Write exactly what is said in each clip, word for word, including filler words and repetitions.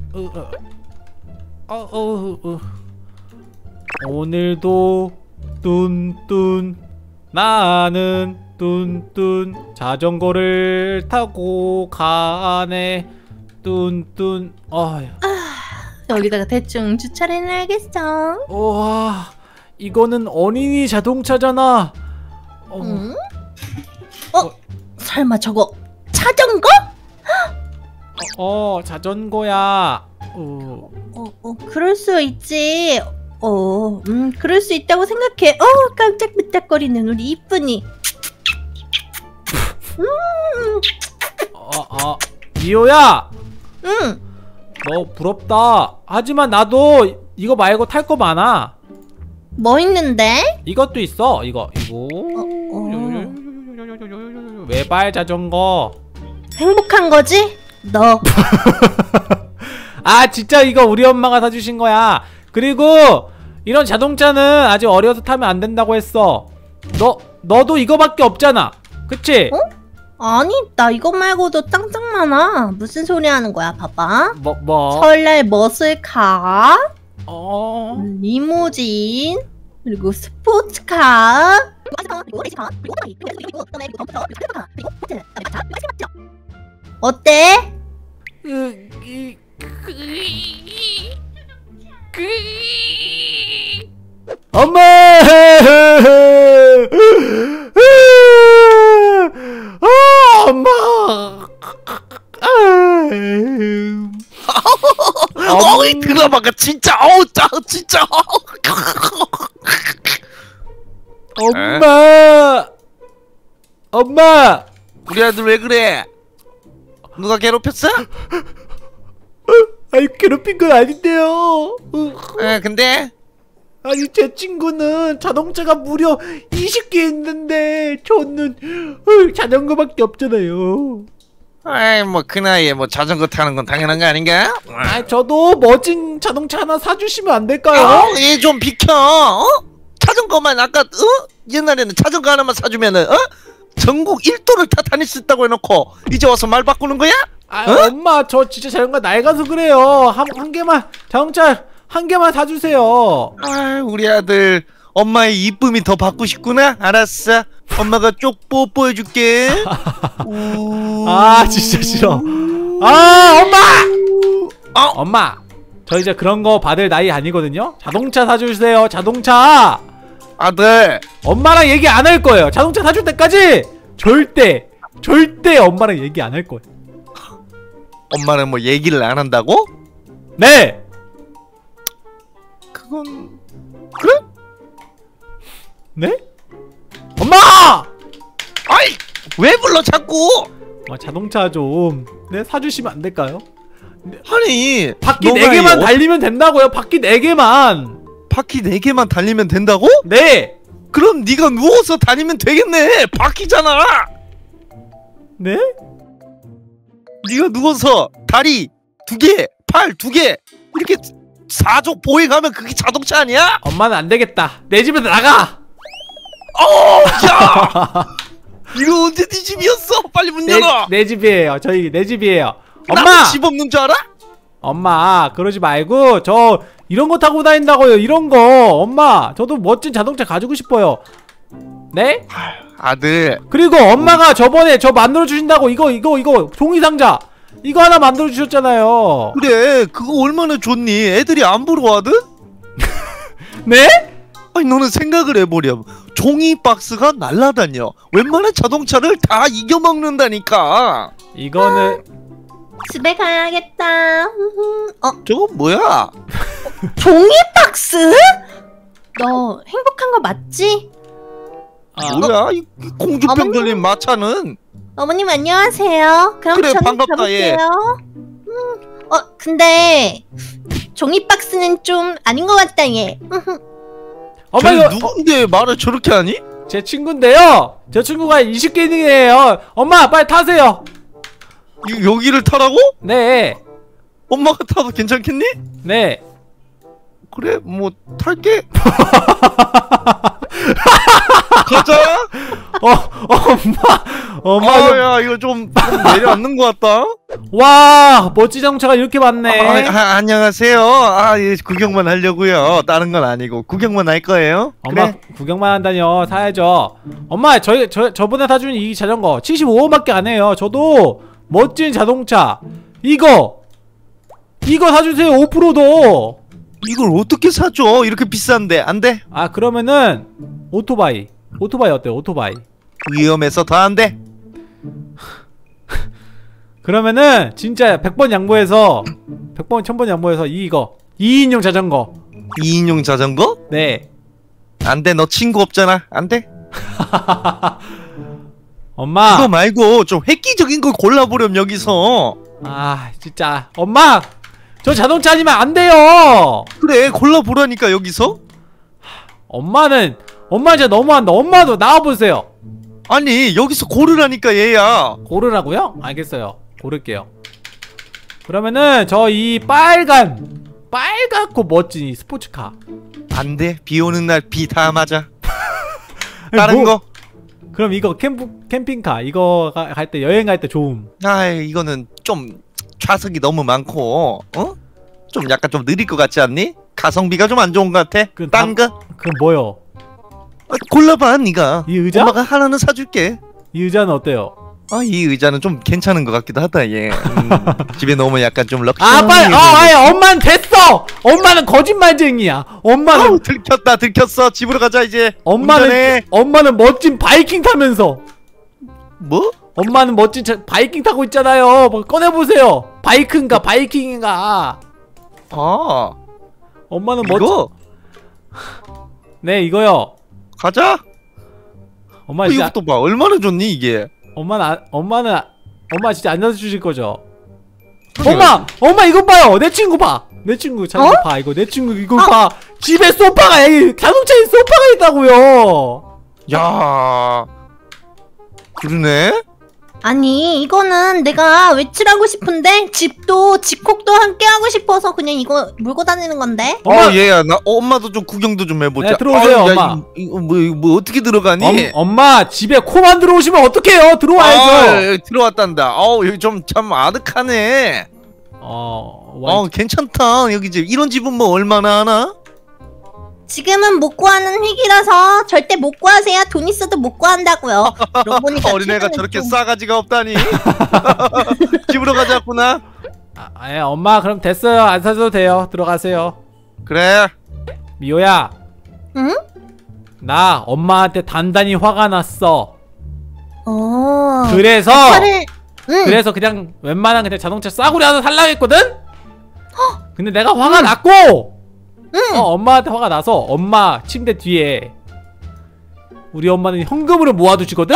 어, 어, 어, 어. 오늘도 뚠뚠 나는 뚠뚠 자전거를 타고 가네. 뚠뚠. 어휴. 여기다가 대충 주차를 해놔야겠어. 와, 이거는 어린이 자동차잖아. 어. 응? 어? 어? 설마 저거 자전거? 어, 어 자전거야. 어. 어, 어, 그럴 수 있지. 어, 음, 그럴 수 있다고 생각해. 어, 깜짝깜짝거리는 우리 이쁜이. 음. 어, 어, 미호야. 응. 너 부럽다. 하지만 나도 이거 말고 탈 거 많아. 뭐 있는데? 이것도 있어. 이거 이거 어, 어. 외발 자전거. 행복한 거지? 너. 아 진짜 이거 우리 엄마가 사주신 거야. 그리고 이런 자동차는 아직 어려서 타면 안 된다고 했어. 너 너도 이거밖에 없잖아. 그치? 어? 아니, 나 이거 말고도 짱짱 많아. 무슨 소리 하는 거야, 봐봐. 뭐 뭐? 설날 머슬카, 어. 리무진, 그리고 스포츠카. 어때? 엄마! 아, 엄마! 어이 드라마가 진짜 어우 짜 진짜 엄마! 엄마! 우리 아들 왜 그래? 누가 괴롭혔어? 아니 괴롭힌 건 아닌데요. 에 근데? 아니 제 친구는 자동차가 무려 이십 개 있는데 저는 자전거밖에 없잖아요. 아이 뭐 그 나이에 뭐 자전거 타는 건 당연한 거 아닌가? 아 저도 멋진 자동차 하나 사주시면 안 될까요? 어, 얘 좀 비켜. 어? 자전거만 아까 어? 옛날에는 자전거 하나만 사주면은 어? 전국 일 도를 다 다닐 수 있다고 해놓고 이제 와서 말 바꾸는 거야? 아 어? 엄마 저 진짜 자전거 낡아서 그래요. 한, 한 개만 자동차 한 개만 사주세요. 아 우리 아들 엄마의 이쁨이 더 받고 싶구나. 알았어. 엄마가 쪽 뽀뽀해줄게. 아 진짜 싫어. 아 엄마! 어? 엄마 저 이제 그런 거 받을 나이 아니거든요. 자동차 사주세요. 자동차. 아들 엄마랑 얘기 안 할 거예요. 자동차 사줄 때까지 절대 절대 엄마랑 얘기 안 할 거예요. 엄마는 뭐 얘기를 안 한다고? 네. 그건 그래? 네? 엄마! 아이 왜 불러 자꾸? 아, 자동차 좀 네 사주시면 안 될까요? 아니 바퀴 네 개만 달리면 된다고요. 바퀴 네 개만. 바퀴 네 개만 달리면 된다고? 네. 그럼 네가 누워서 다니면 되겠네. 바퀴잖아. 네? 네가 누워서 다리 두 개, 팔 두 개 이렇게 사족 보행하면 그게 자동차 아니야? 엄마는 안 되겠다. 내 집에서 나가. 어, 야! 이거 언제 네 집이었어? 빨리 문 열어. 내, 내 집이에요. 저희 내 집이에요. 엄마! 나도 집 없는 줄 알아? 엄마 그러지 말고 저 이런 거 타고 다닌다고요. 이런 거. 엄마 저도 멋진 자동차 가지고 싶어요. 네? 아들 그리고 엄마가 저번에 저 만들어 주신다고 이거 이거 이거 종이 상자 이거 하나 만들어 주셨잖아요. 그래 그거 얼마나 좋니? 애들이 안 부러워하든? 네? 아니 너는 생각을 해보렴. 종이 박스가 날라다녀. 웬만한 자동차를 다 이겨먹는다니까. 이거는 집에 가야겠다. 어? 저건 뭐야? 종이 박스? 너 행복한 거 맞지? 아, 뭐야? 이 공주병 어머님. 걸린 마차는? 어머님 안녕하세요. 그럼 그래, 저는 반갑다, 얘. 가볼게요. 음, 어 근데 종이 박스는 좀 아닌 것 같다 얘. 엄마 쟤 이거 누군데 말을 저렇게 하니? 제 친구인데요. 제 친구가 이십 개 있는 애예요. 엄마 빨리 타세요. 이, 여기를 타라고? 네. 엄마가 타도 괜찮겠니? 네. 그래 뭐 탈게. 가자. 어, 엄마, 엄마. 좀- 어야 이거 좀, 좀 내려앉는 것 같다. 와, 멋진 자동차가 이렇게 많네. 아, 아, 안녕하세요. 아, 예, 구경만 하려고요. 다른 건 아니고 구경만 할 거예요. 엄마 그래. 구경만 한다뇨. 사야죠. 엄마, 저희 저 저번에 사준 이 자전거 칠십오 원밖에 안 해요. 저도 멋진 자동차 이거 이거 사주세요. 오프로도. 이걸 어떻게 사줘? 이렇게 비싼데 안 돼? 아, 그러면은 오토바이. 오토바이 어때요? 오토바이. 위험해서 더 안 돼. 그러면은 진짜 백 번 양보해서 백 번 천 번 양보해서 이거 이 인용 자전거. 이 인용 자전거? 네. 안 돼. 너 친구 없잖아. 안 돼. 엄마. 그거 말고 좀 획기적인 걸 골라보렴 여기서. 아, 진짜 엄마. 저 자동차 아니면 안 돼요. 그래 골라보라니까 여기서. 엄마는 엄마 진짜 너무한다. 엄마도 나와보세요. 아니 여기서 고르라니까 얘야. 고르라고요? 알겠어요. 고를게요. 그러면은 저 이 빨간 빨갛고 멋진 이 스포츠카. 안 돼. 비 오는 날 비 다 맞아. 다른 뭐, 거. 그럼 이거 캠프 캠핑카 이거 갈 때 여행 갈 때 좋음. 아 이거는 좀 좌석이 너무 많고 어? 좀 약간 좀 느릴 것 같지 않니? 가성비가 좀 안 좋은 것 같아. 그 딴 거? 그럼 뭐요? 아, 골라봐 니가. 이 의자? 엄마가 하나는 사줄게. 이 의자는 어때요? 아 이 의자는 좀 괜찮은 것 같기도 하다 얘. 음, 집에 놓으면 약간 좀 럭셔리. 아 빨리 어 아예 엄마는 됐어. 엄마는 거짓말쟁이야. 엄마는 아우, 들켰다 들켰어. 집으로 가자 이제. 엄마는 운전해. 엄마는 멋진 바이킹 타면서 뭐? 엄마는 멋진 차, 바이킹 타고 있잖아요. 뭐 꺼내보세요. 바이크인가 바이킹인가. 아 엄마는 멋진 이거 네 이거요. 가자. 엄마 어, 진짜 이것도 봐. 얼마나 좋니 이게. 엄마는 아, 엄마는 아- 엄마 진짜 안 사주실 거죠? 그러게. 엄마 엄마 이거 봐요. 내 친구 봐. 내 친구 자전거 어? 봐. 이거 내 친구 이거 봐. 집에 소파가 이 자동차에 소파가 있다고요. 야 그러네. 아니 이거는 내가 외출하고 싶은데 집도 집콕도 함께 하고 싶어서 그냥 이거 몰고 다니는 건데. 엄마! 어 얘야 나 어, 엄마도 좀 구경도 좀 해보자. 네, 들어오세요, 아, 야, 엄마. 이- 이거 뭐, 이거 뭐 어떻게 들어가니? 엄, 엄마 집에 코만 들어오시면 어떡해요? 들어와야죠. 아, 여기 들어왔단다. 어우 여기 좀 참 아득하네. 어, 어 와, 괜찮다. 여기 집 이런 집은 뭐 얼마나 하나? 지금은 못 구하는 위기라서 절대 못 구하세요. 돈 있어도 못 구한다고요. 그러고 보니까 어린애가 최근에 저렇게 좀- 싸가지가 없다니. 집으로 가자꾸나. 아, 아, 예, 엄마 그럼 됐어요. 안 사줘도 돼요. 들어가세요. 그래. 미호야, 응? 나 엄마한테 단단히 화가 났어. 어. 그래서 차를 응. 그래서 그냥 웬만한 그냥 자동차 싸구려 하나 살라 했거든? 근데 내가 화가 났고 응. 어, 엄마한테 화가 나서 엄마 침대 뒤에 우리 엄마는 현금으로 모아두시거든?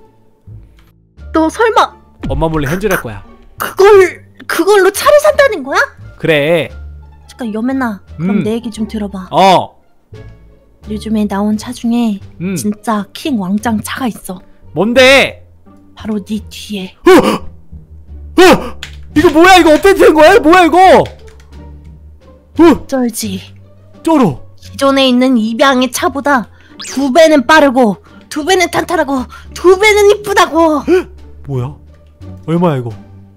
너 설마 엄마 몰래 현질할 거야. 그걸 그걸로 차를 산다는 거야? 그래. 잠깐 여매나 그럼 음. 내 얘기 좀 들어봐. 어. 요즘에 나온 차 중에 음. 진짜 킹 왕짱 차가 있어. 뭔데? 바로 네 뒤에. 어! 이거 뭐야? 이거 업데이트 된 거야? 뭐야 이거? 어! 쩔지. 쩔어. 기존에 있는 입양의 차보다 두 배는 빠르고 두 배는 탄탄하고 두 배는 이쁘다고. 뭐야? 얼마야 이거?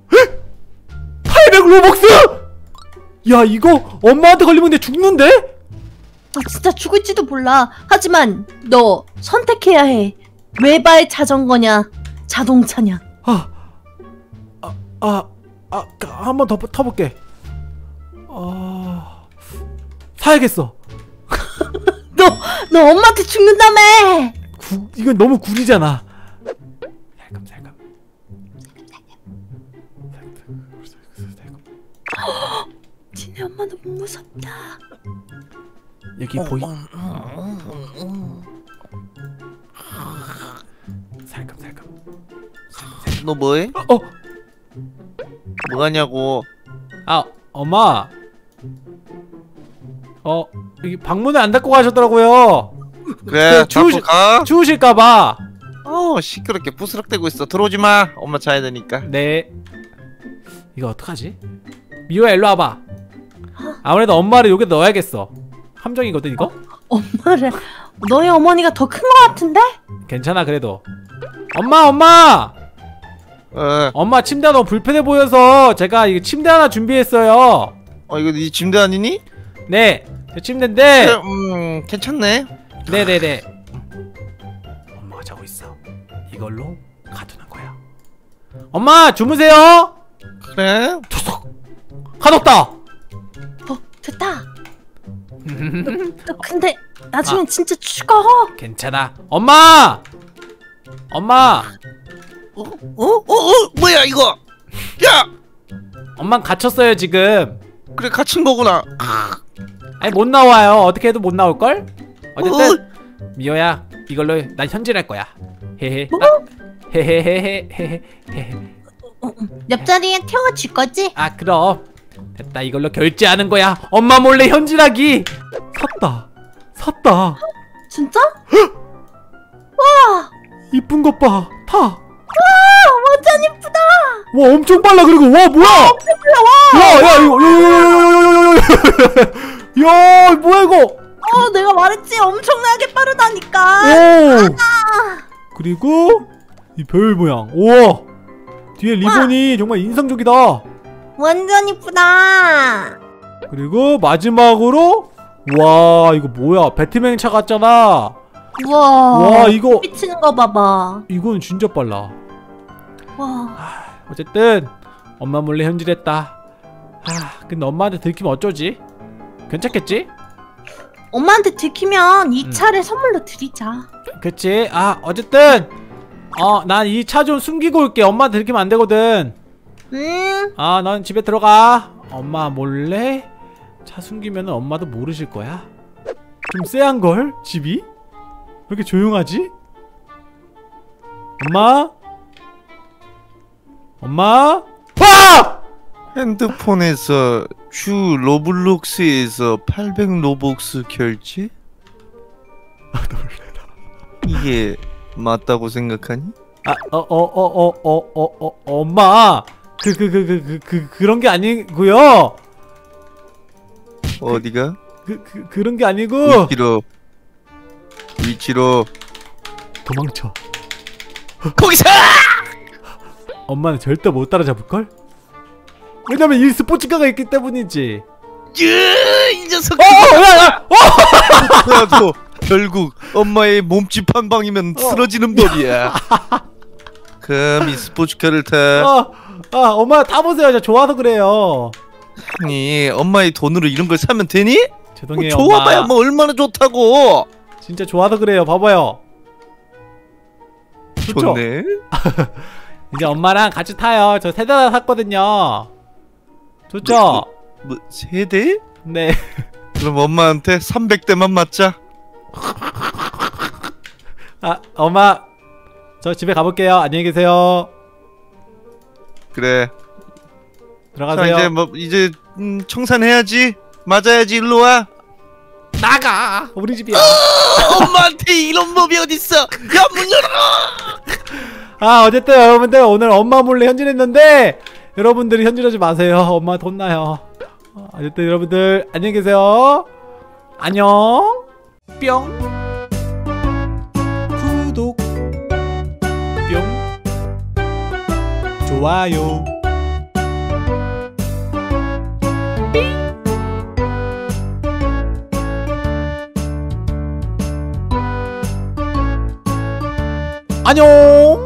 팔백 로벅스? 야 이거 엄마한테 걸리면 내 죽는데? 아, 진짜 죽을지도 몰라. 하지만 너 선택해야 해. 외발 자전거냐 자동차냐. 아, 아, 아, 아, 한 번 더 타볼게. 아, 사야겠어. 너 너 엄마한테 죽는다며. 구, 이건 너무 구리잖아. 살금살금. 지네 엄마 너무 무섭다. 여기 보이? 살금살금. 너 뭐해? 어, 뭐하냐고. 아, 엄마. 어, 여기 방문을 안 닫고 가셨더라고요. 그래. 그 추우시- 닫고 가. 추우실까봐. 어 시끄럽게 부스럭대고 있어. 들어오지 마. 엄마 자야 되니까. 네. 이거 어떡하지? 미호야 일로 와봐. 아무래도 엄마를 여기 넣어야겠어. 함정이거든 이거? 엄마를 너희 어머니가 더 큰 거 같은데? 괜찮아 그래도. 엄마 엄마 어, 엄마 침대가 너무 불편해 보여서 제가 이거 침대 하나 준비했어요. 어 이거 네 침대 아니니? 네, 제 침대인데. 그래, 음 괜찮네. 네네네. 엄마가 자고 있어. 이걸로 가두는 거야. 엄마 주무세요. 그래. 툭 가뒀다. 어 됐다. 너, 너 근데 나중엔 아. 진짜 죽어. 괜찮아. 엄마. 엄마. 어? 어? 어? 어? 뭐야 이거? 야! 엄마 갇혔어요 지금. 그래 갇힌 거구나. 아니 못 나와요. 어떻게 해도 못 나올 걸. 어쨌든 어? 미호야 이걸로 난 현질할 거야. 헤헤. 뭐? 아, 헤헤헤헤 헤헤. 어, 어, 옆자리에 태워줄 거지? 아 그럼 됐다. 이걸로 결제하는 거야. 엄마 몰래 현질하기. 샀다. 샀다. 진짜? 이쁜 것 봐. 타. 완전 이쁘다. 와 엄청 빨라. 그리고 와 뭐야? 엄청 빨라. 와. 야야 이거 야 뭐야 이거? 어 내가 말했지 엄청나게 빠르다니까. 오. 그리고 이 별 모양. 우와. 뒤에 리본이 정말 인상적이다. 완전 이쁘다. 그리고 마지막으로 와 이거 뭐야? 배트맨 차 같잖아. 우와. 와 이거 미치는 거 봐봐. 이건 진짜 빨라. 와. 어쨌든 엄마 몰래 현질했다. 아 근데 엄마한테 들키면 어쩌지? 괜찮겠지? 엄마한테 들키면 이 음. 차를 선물로 드리자. 그치? 아 어쨌든 어 난 이 차 좀 숨기고 올게. 엄마한테 들키면 안 되거든. 음. 아 넌 집에 들어가. 엄마 몰래 차 숨기면 엄마도 모르실 거야. 좀 쎄한걸? 집이? 왜 이렇게 조용하지? 엄마? 엄마? 와! 핸드폰에서 주 로블록스에서 팔백 로벅스 결제? 아 놀래라. 이게 맞다고 생각하니? 아, 어, 어, 어, 어, 어, 어, 어, 엄마. 그, 그, 그, 그, 그, 그, 그런 게 아니고요. 어디가? 그, 그, 그런 게 아니고. 위치로 위치로 도망쳐. 거기서! 엄마는 절대 못 따라잡을걸? 왜냐면 이 스포츠카가 있기 때문이지. 으, 이 녀석! 어, 어, 야, 야! 어! 나도 결국 엄마의 몸집 한 방이면 쓰러지는 법이야. 그럼 이 스포츠카를 타. 아, 아, 엄마 타보세요. 저 좋아서 그래요. 아니 엄마의 돈으로 이런 걸 사면 되니? 뭐 죄송해요, 좋아봐야 엄마. 뭐 얼마나 좋다고. 진짜 좋아서 그래요. 봐봐요. 좋죠? 좋네. 이제 엄마랑 같이 타요. 저 세 대 다 샀거든요. 좋죠? 뭐 세대? 네. 그럼 엄마한테 삼백 대만 맞자. 아, 엄마. 저 집에 가볼게요. 안녕히 계세요. 그래. 들어가세요. 자 이제 뭐 이제 음, 청산해야지. 맞아야지. 일로 와. 나가. 우리 집이야. 엄마한테 이런 법이 어딨어? 야 문 열어. 아 어쨌든 여러분들 오늘 엄마 몰래 현질했는데 여러분들이 현질하지 마세요. 엄마 돈 나요. 어, 어쨌든 여러분들 안녕히 계세요. 안녕. 뿅. 구독. 뿅. 좋아요. 안녕.